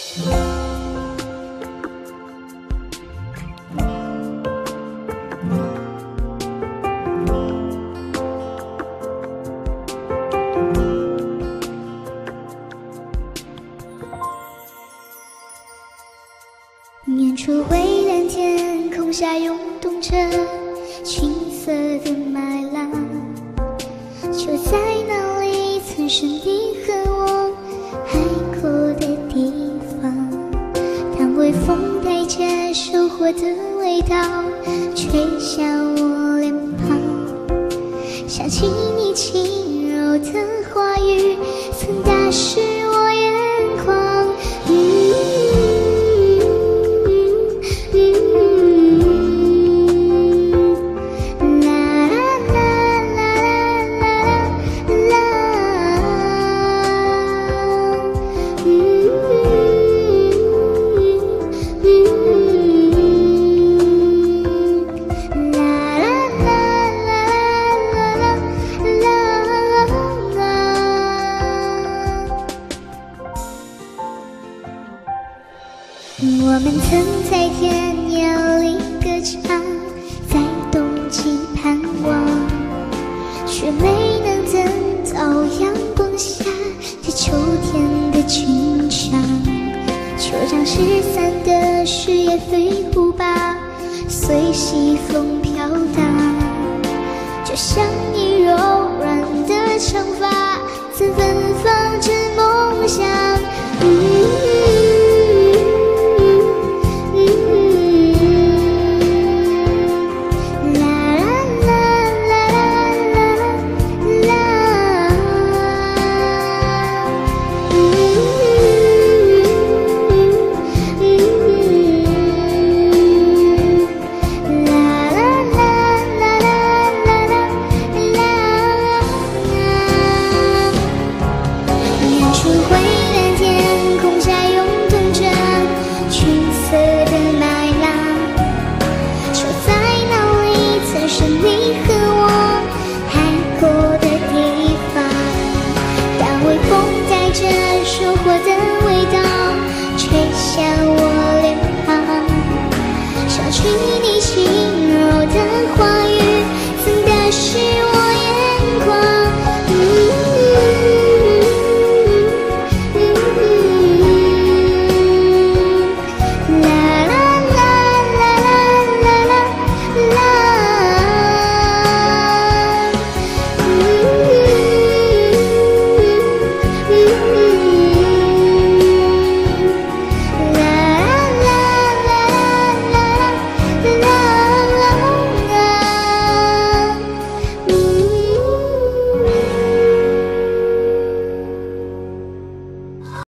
远处蔚蓝天空下涌动着青色的麦浪，就在那里曾是你和我海口的地方。当微风带着收获的味道吹向我脸庞，想起你轻柔的话语曾打湿我眼眶。我们曾在天涯里歌唱，在冬季盼望，却没能等到阳光下的秋天的清香。球场失散的事也飞舞吧，随西风飘荡，就像你柔软的长发